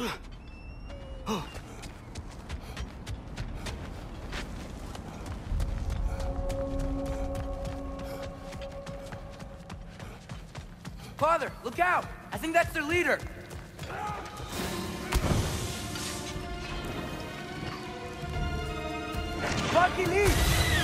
Father, look out! I think that's their leader! Bucky, lead!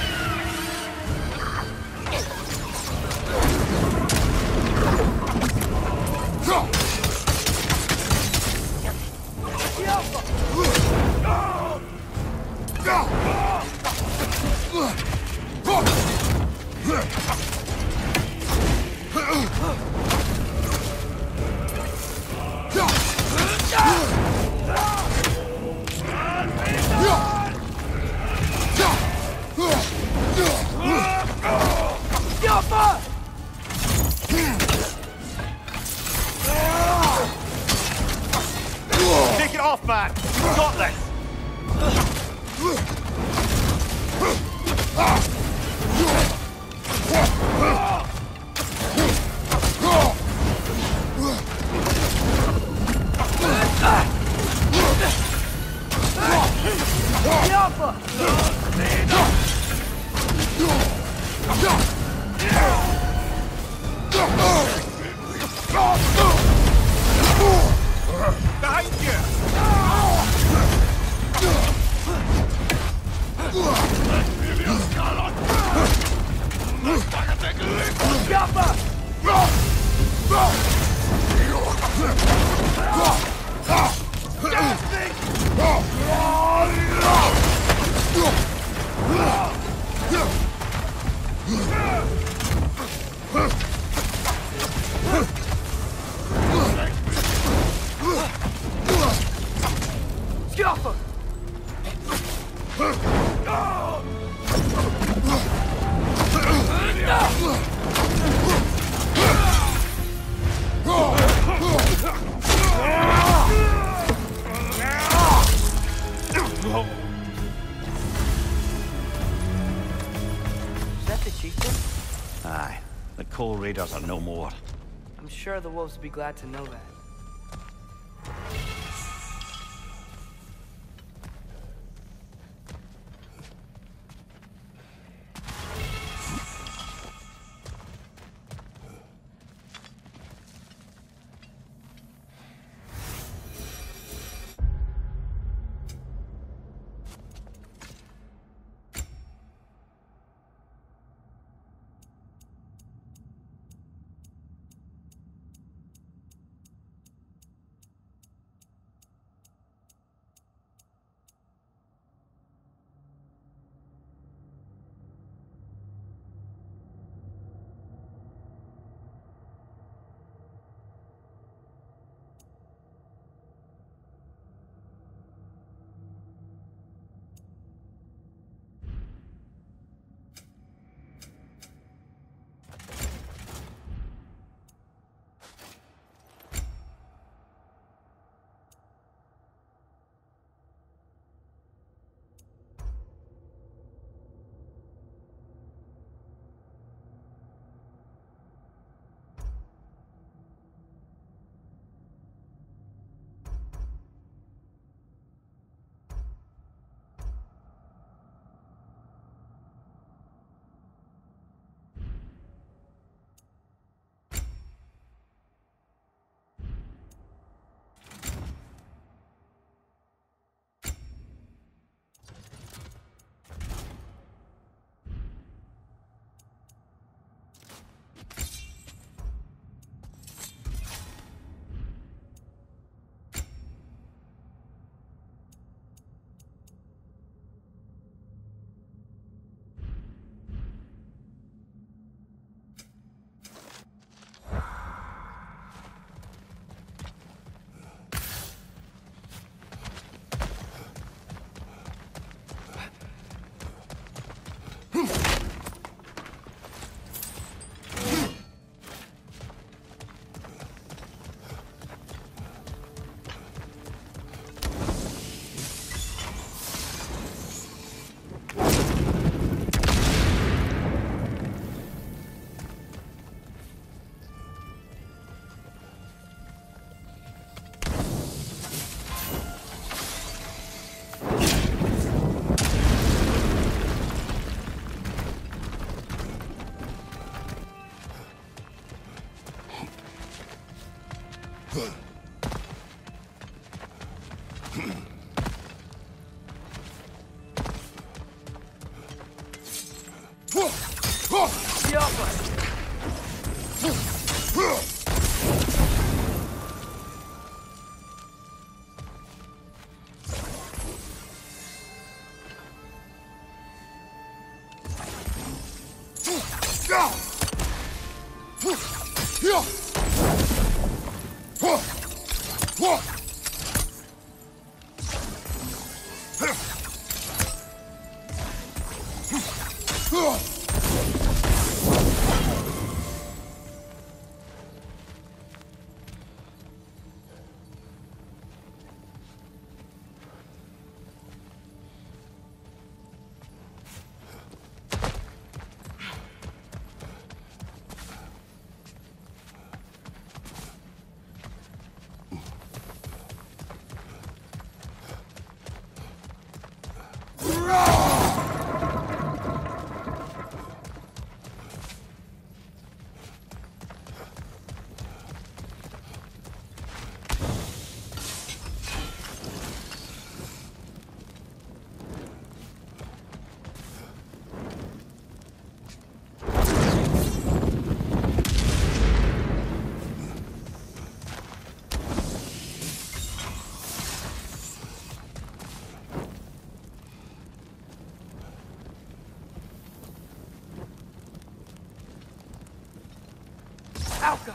Take it off, man! You got this! Behind you! Aye, the Coal Raiders are no more. I'm sure the wolves would be glad to know that. Alka!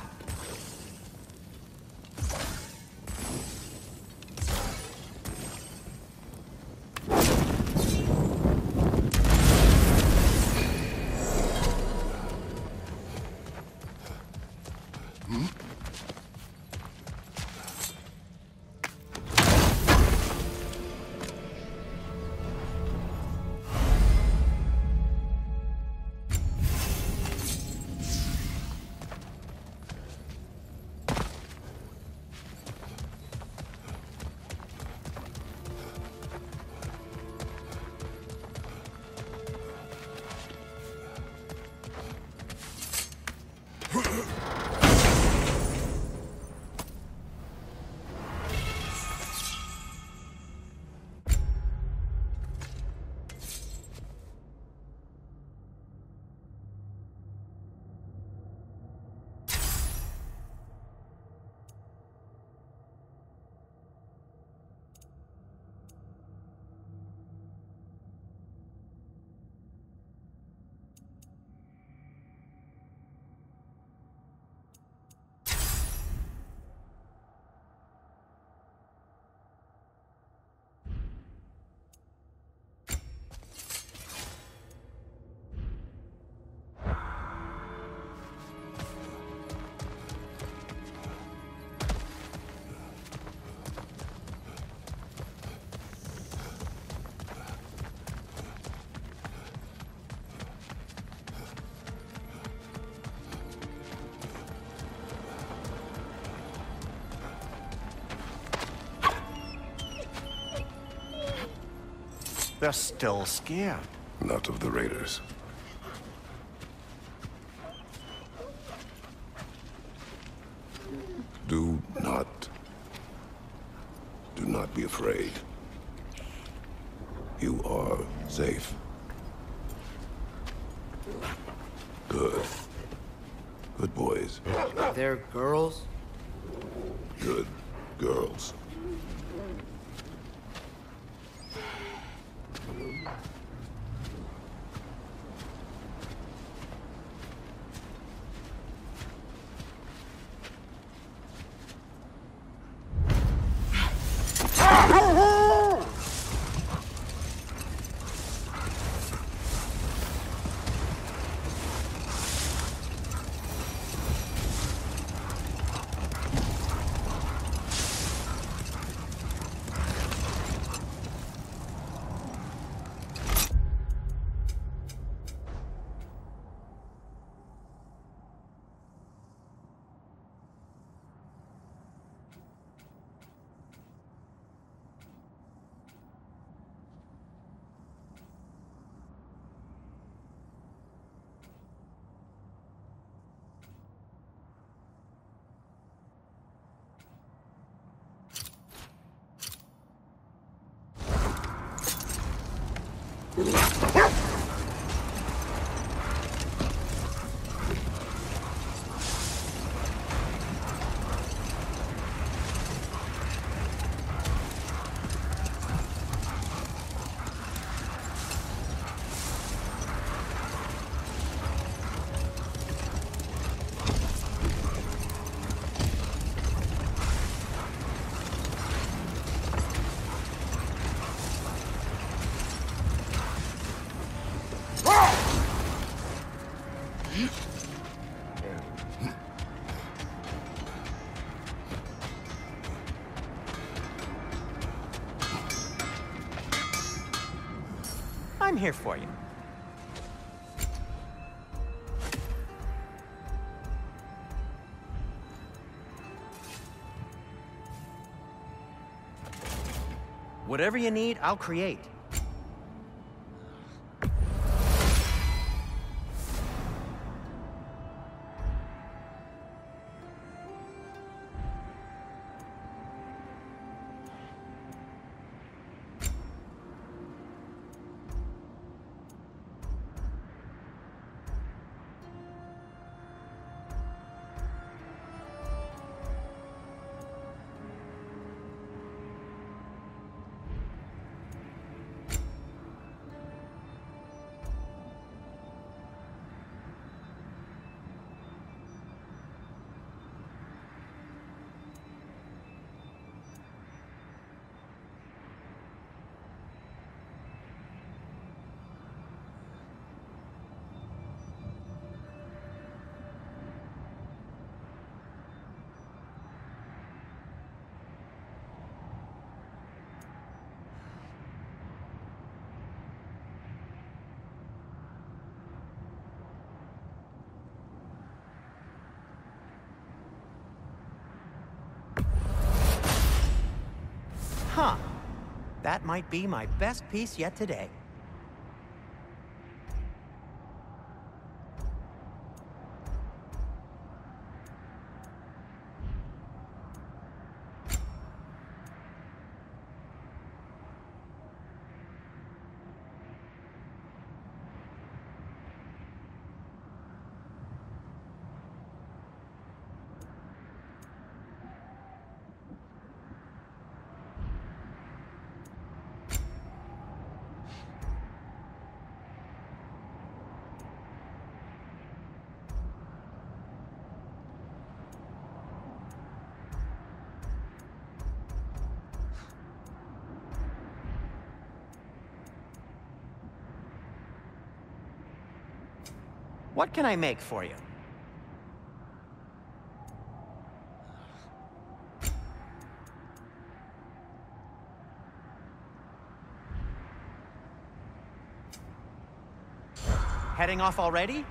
They're still scared. Not of the raiders. Do not be afraid. You are safe. Good. Good boys. They're girls? Good girls. I'm here for you. Whatever you need, I'll create. Huh. That might be my best piece yet today. What can I make for you? Heading off already?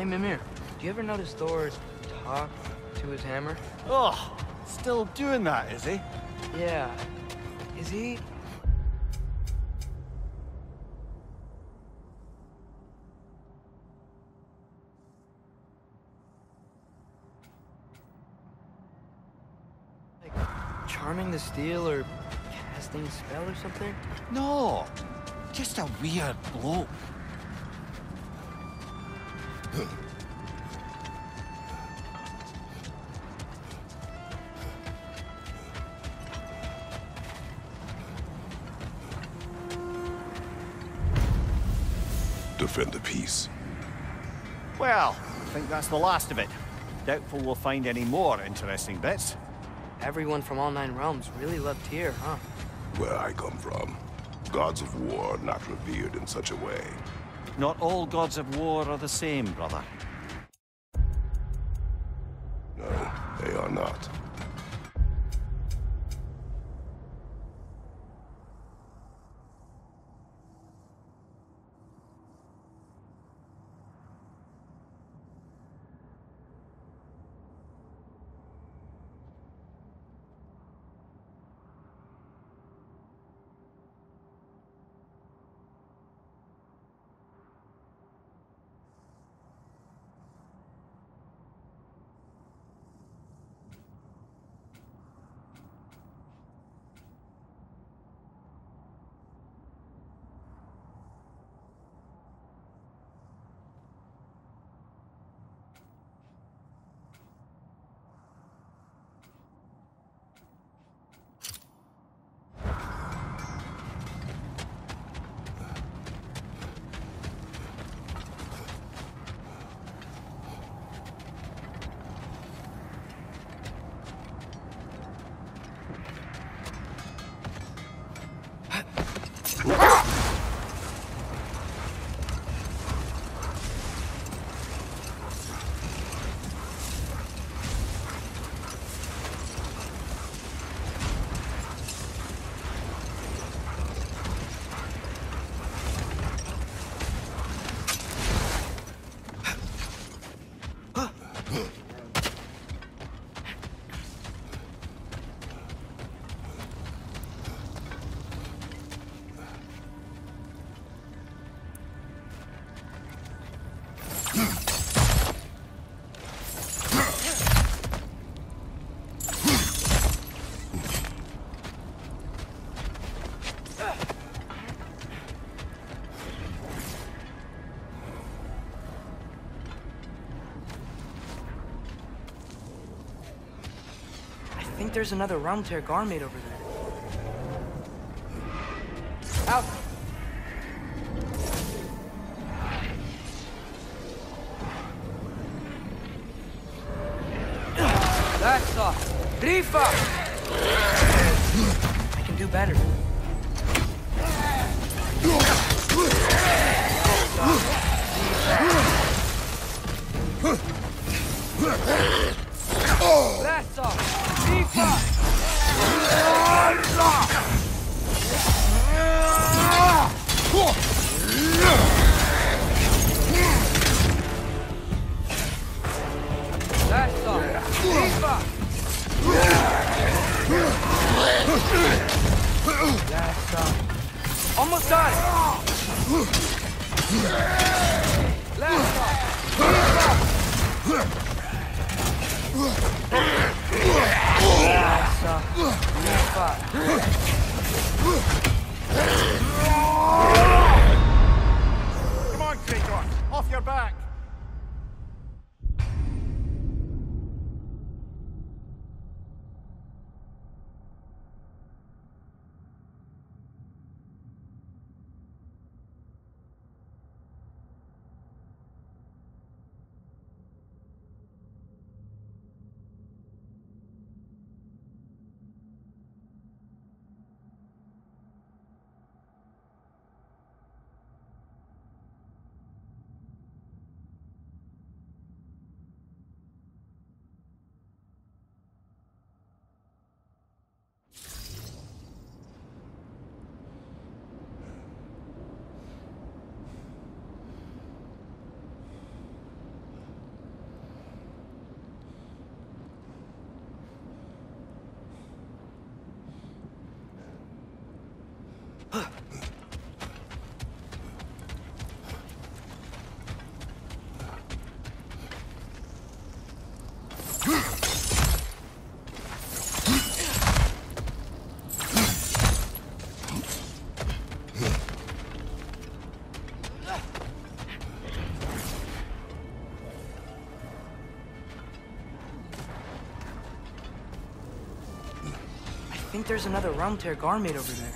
Hey, Mimir, do you ever notice Thor talk to his hammer? Oh, still doing that, is he? Yeah. Is he? Like, charming the steel or casting a spell or something? No, just a weird bloke. Defend the peace. Well, I think that's the last of it. Doubtful we'll find any more interesting bits. Everyone from all 9 realms really loved Tyr, huh? Where I come from, gods of war are not revered in such a way. Not all gods of war are the same, brother. No, they are not. I think there's another realm tear Garmade over there. Out! That's off! Rifa! I can do better. Blast off! Rifa! Blast off! Rifa! Blast off! Almost done! Blast off! Rifa! Blast off! Rifa! Come on, Kratos! Off your back! think there's another realm tear Garmade over there.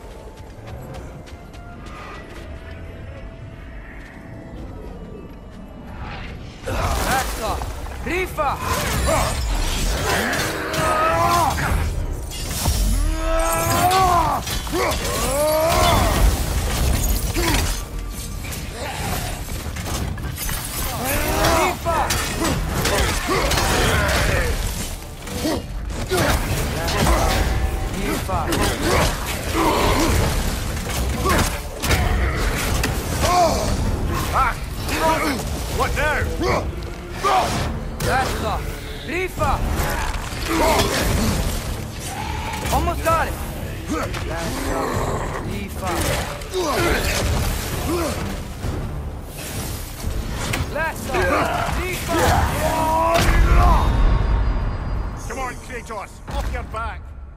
That's off. Rifa! What now? That's off. Rifa! Almost got it. That's off. Rifa. That's off. Rifa! Come on, Kratos, off your back.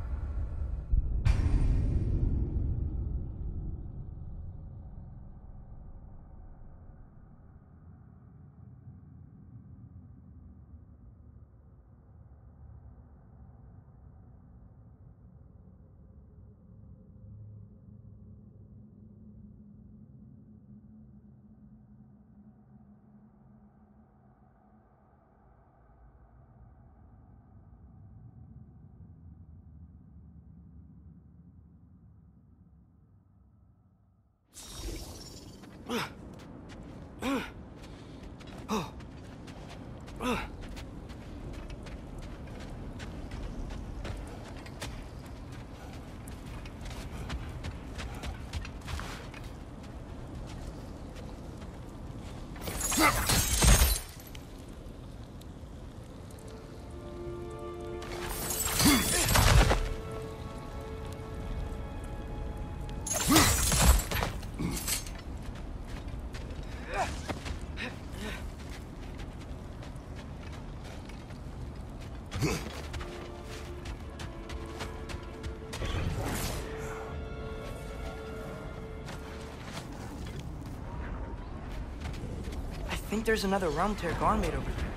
I think there's another realm tear Garmade over there.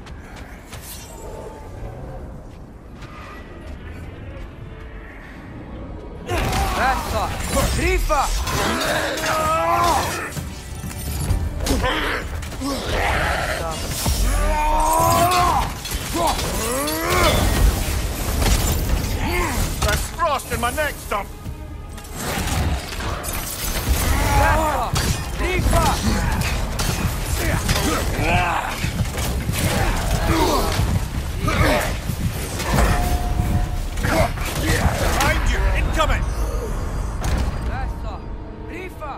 That's off. Rifa! There's frost in my neck stump. That's off. Rifa! Behind you, incoming. That's off. Rifa!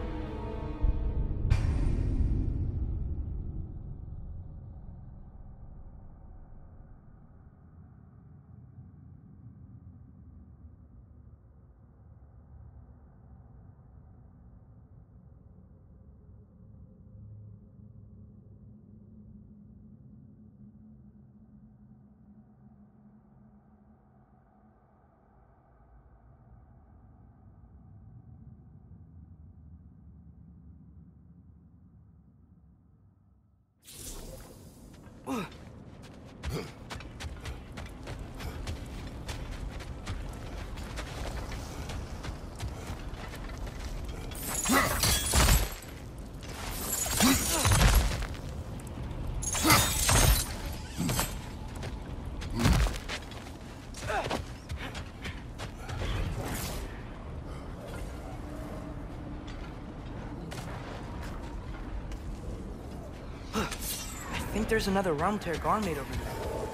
I think there's another realm tear Garmade over there.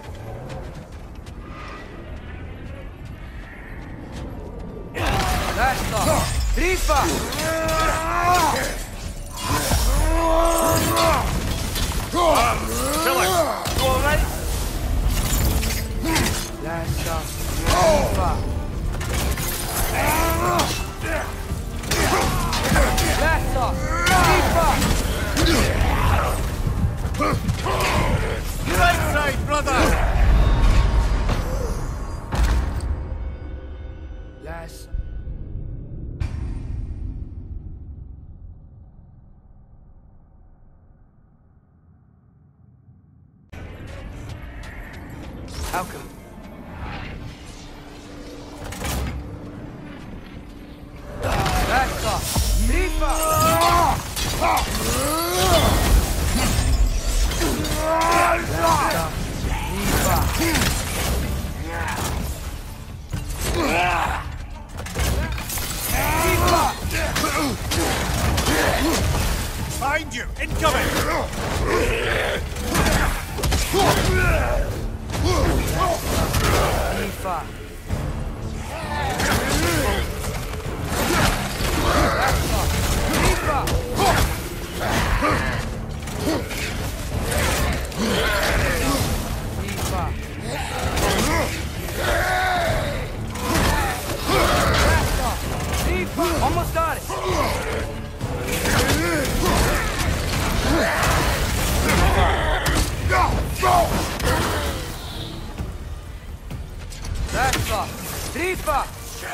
That's off. Rifa! Kill him. You all right? That's off. Rifa! That's off. Rifa! Right side, brother. Last. Alchemy. Behind you! Incoming! Tifa. Almost got it. That's up. Tifa.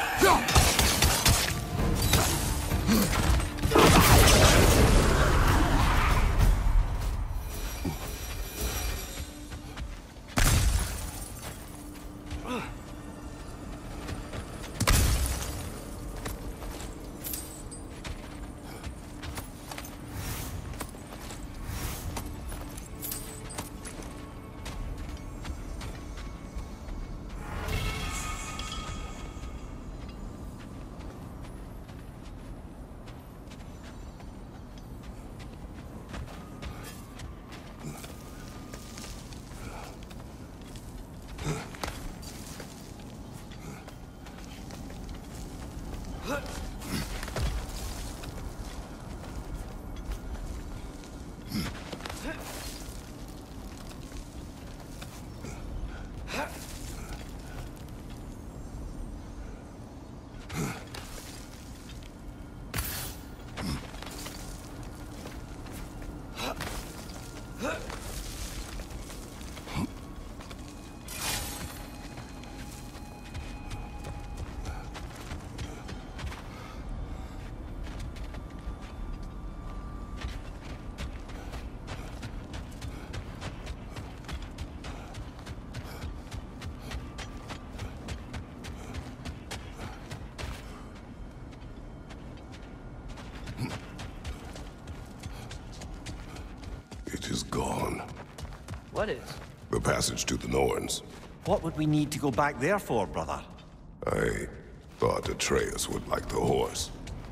It is gone. What is? The passage to the Norns. What would we need to go back there for, brother? I thought Atreus would like the horse.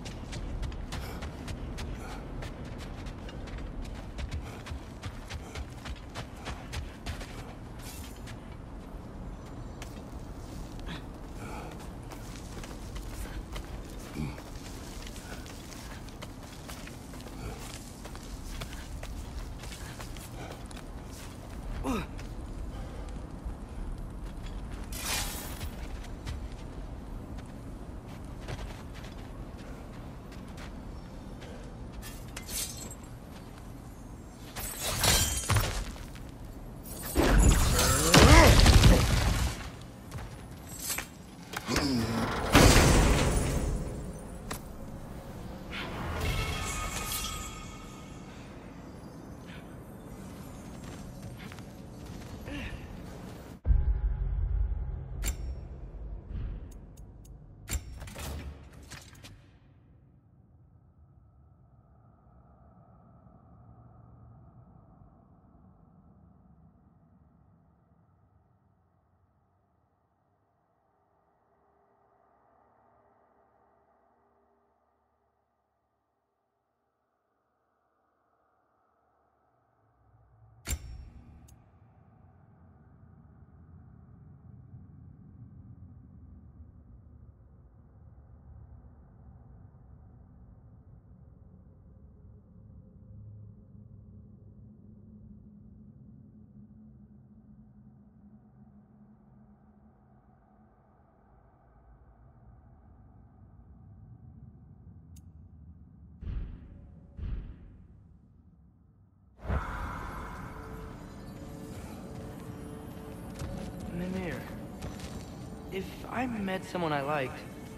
Mimir, if I met someone I liked,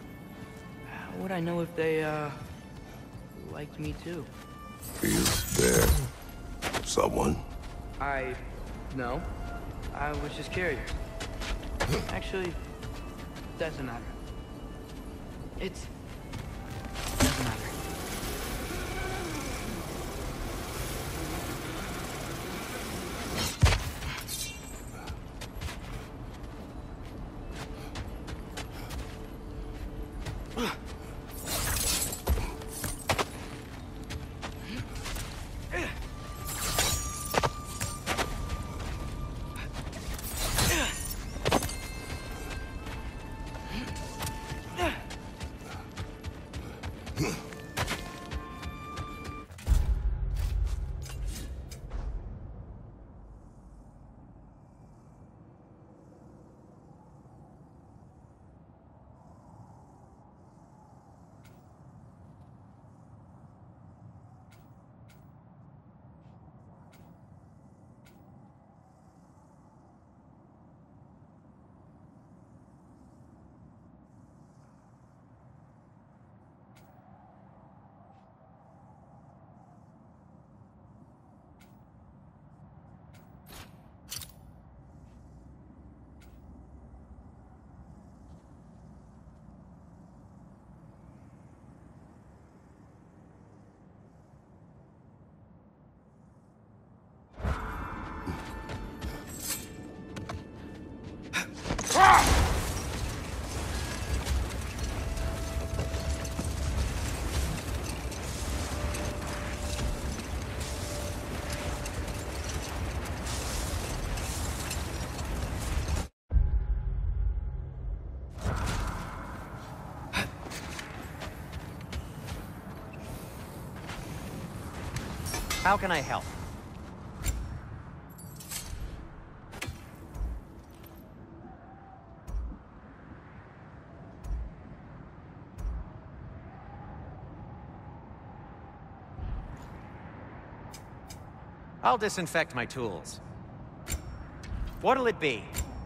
how would I know if they, liked me too? Is there someone? No. I was just curious. Actually, doesn't matter. Doesn't matter. How can I help? I'll disinfect my tools. What'll it be?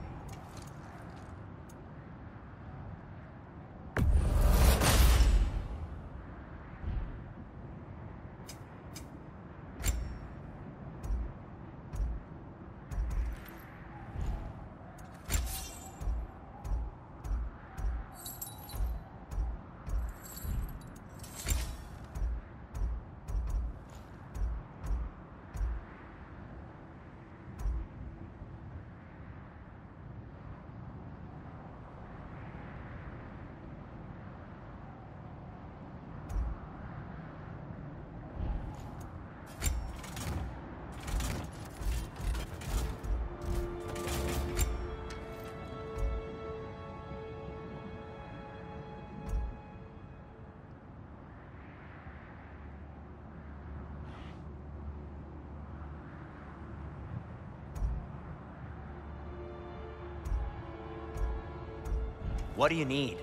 What do you need?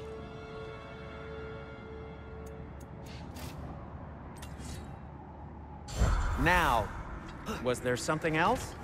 Now, was there something else?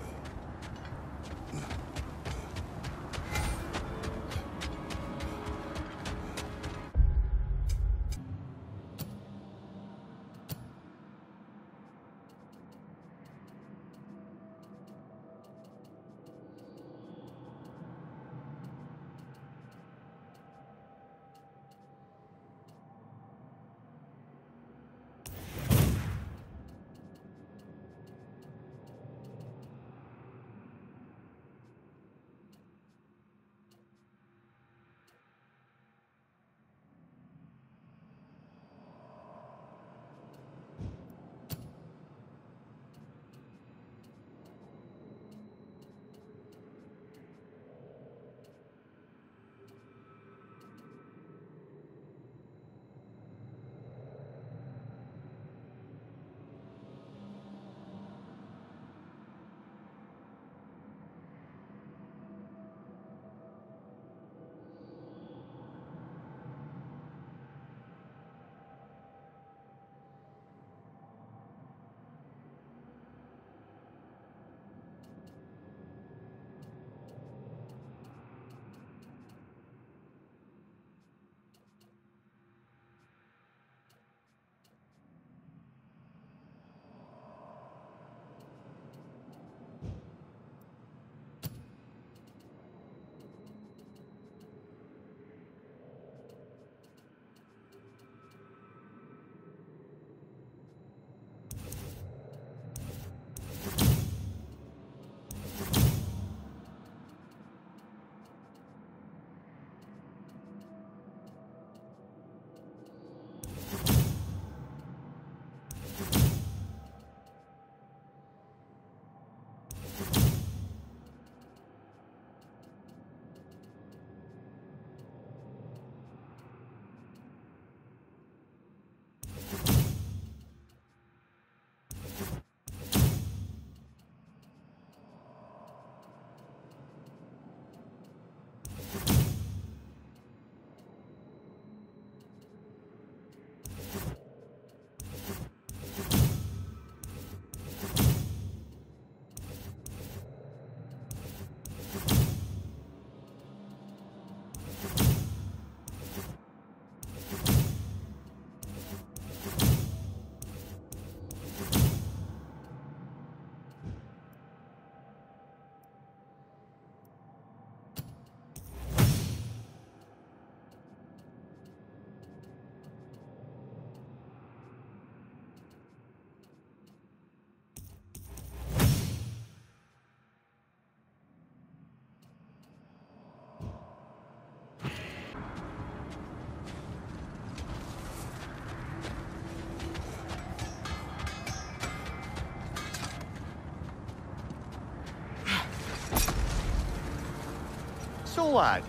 So, lad,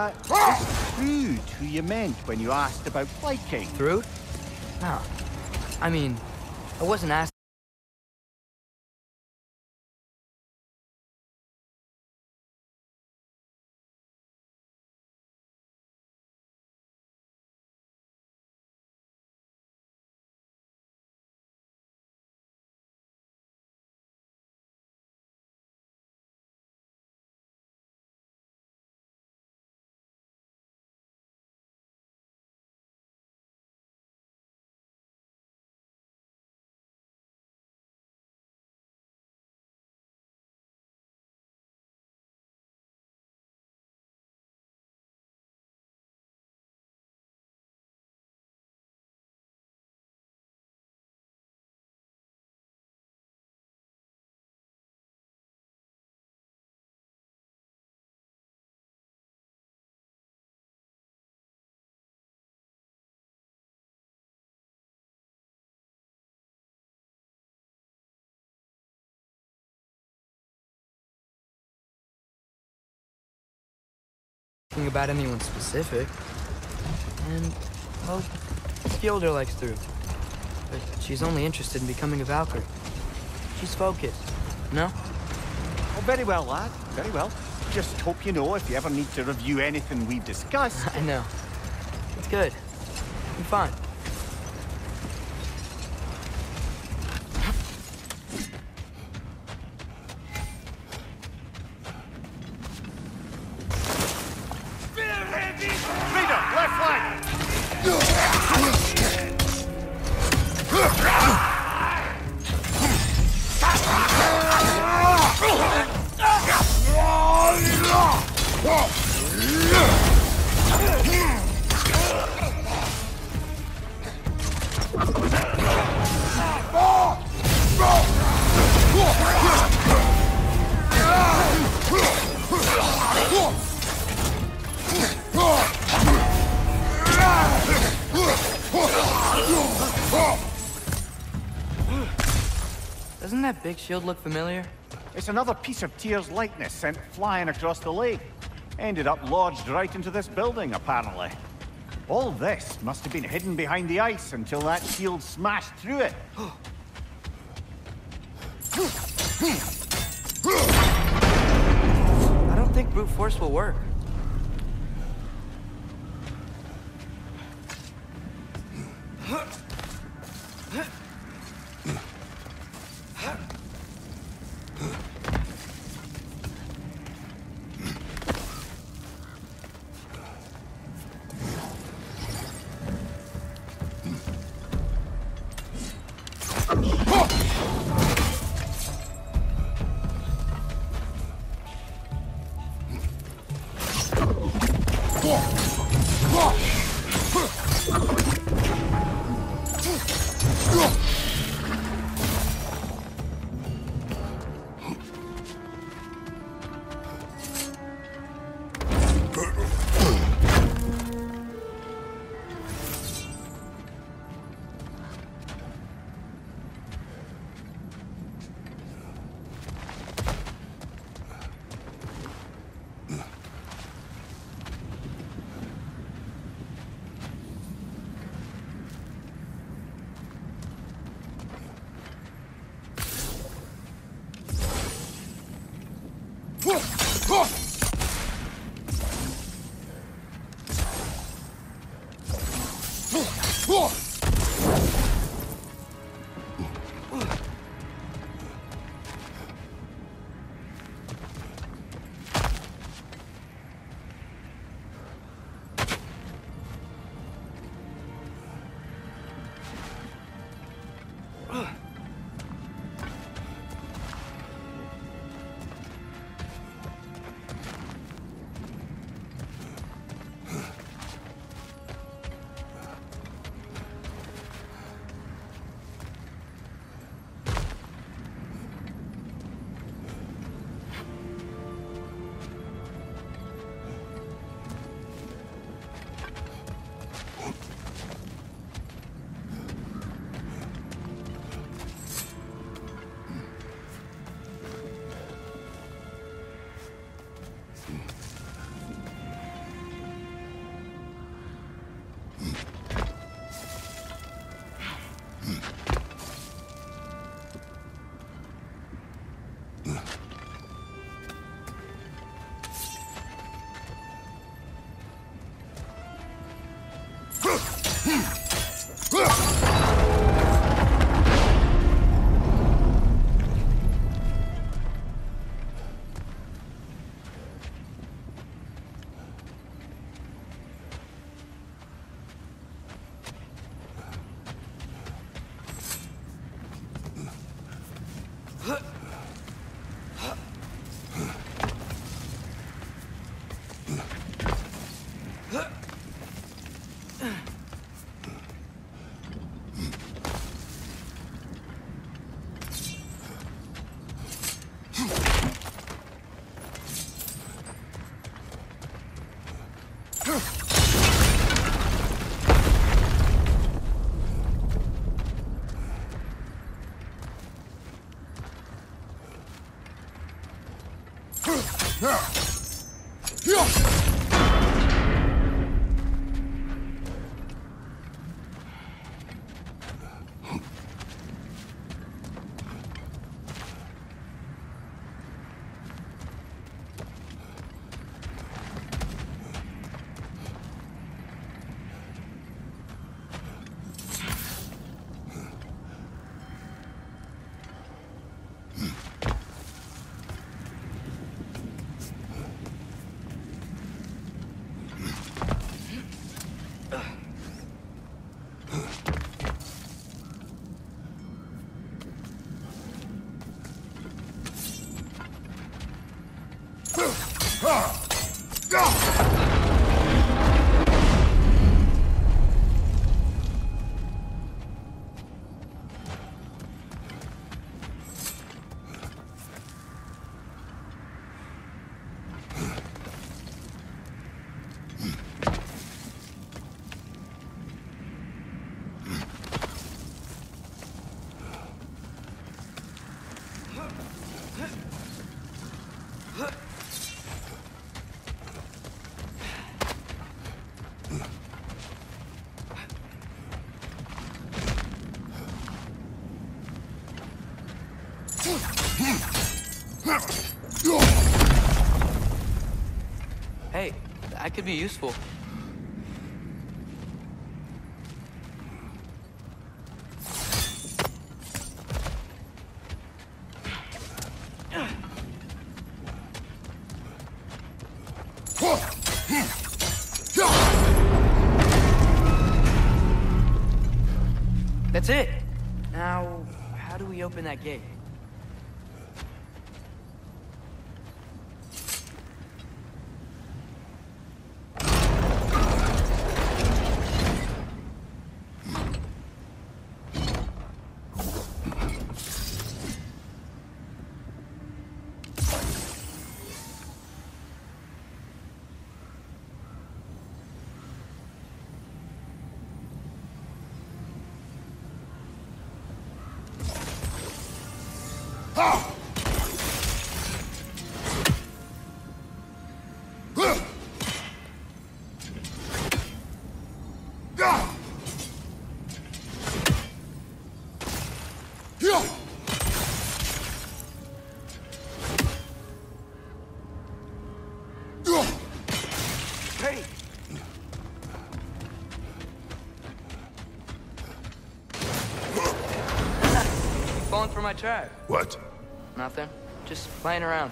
is Trude who you meant when you asked about Blight King? Through? No. I mean, I wasn't asking. asking about anyone specific. And, well, Skilder likes through. But she's only interested in becoming a Valkyrie. She's focused, no? Oh, very well, lad. Very well. Just hope you know if you ever need to review anything we've discussed. I know. It's good. I'm fine. Raider, left flank! Doesn't that big shield look familiar? It's another piece of Tyr's likeness sent flying across the lake. Ended up lodged right into this building, apparently. All this must have been hidden behind the ice until that shield smashed through it. I don't think brute force will work. Hey, that could be useful. That's it. Now, how do we open that gate? Hey! You falling for my trap? What? Nothing. Just playing around.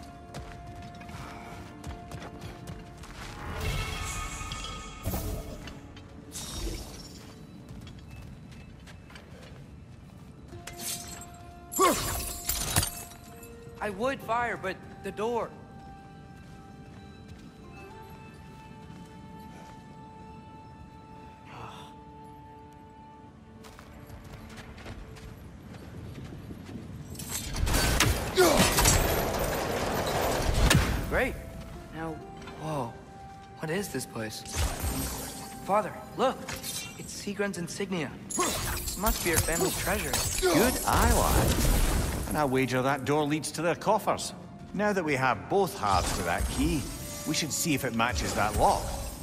I would fire, but the door. Great. Now, whoa. What is this place? Father, look. It's Sigrun's insignia. This must be her family's treasure. Good eye, lad. And I wager that door leads to their coffers. Now that we have both halves to that key, we should see if it matches that lock.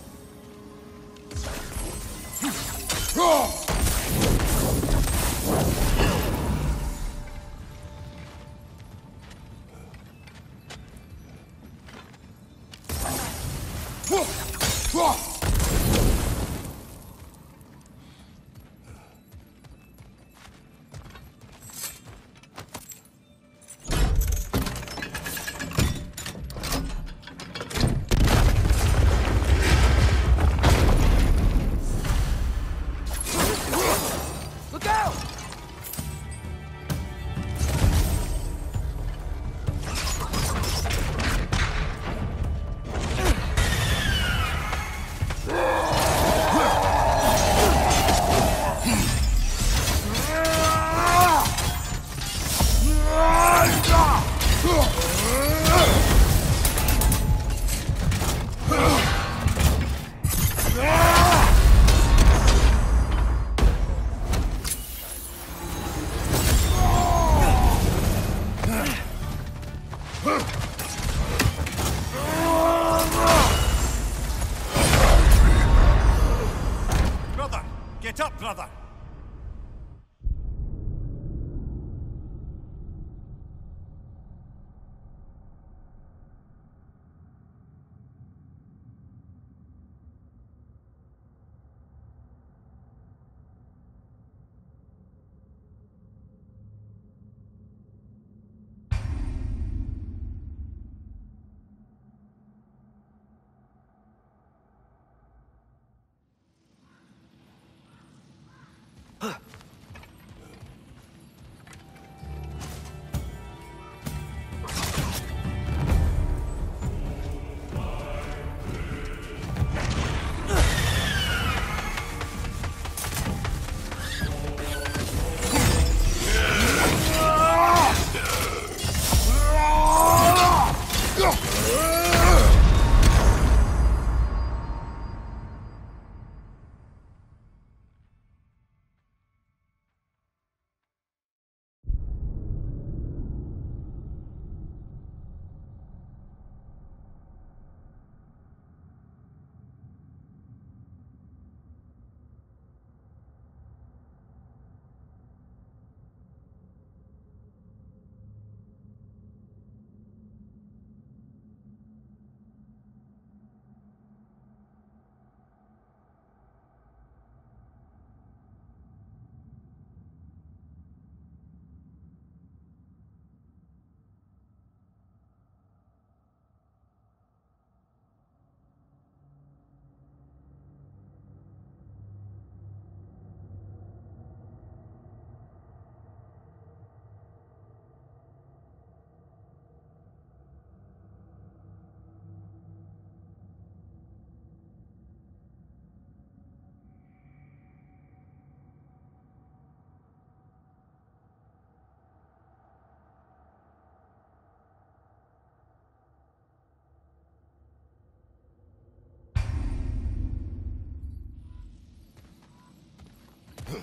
Look out! Brother! Get up, brother!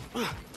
Ugh.